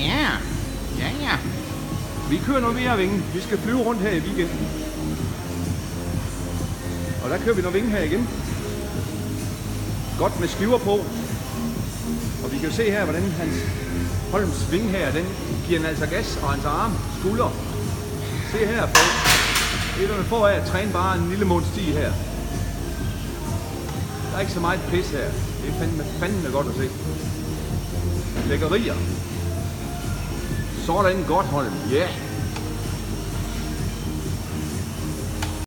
Ja. Ja. Vi kører noget mere vinge. Vi skal flyve rundt her i weekenden. Og der kører vi noget vinge her igen. Godt med skiver på. Og vi kan se her, hvordan hans Holms vinge her, den giver den altså gas, og hans arme, skulder. Se her, folk. Det er, hvad man får af at træne bare en lille måneds tid her. Der er ikke så meget pis her. Det er fandme godt at se. Lækkerier. Sådan godt, Holm. Ja. Yeah.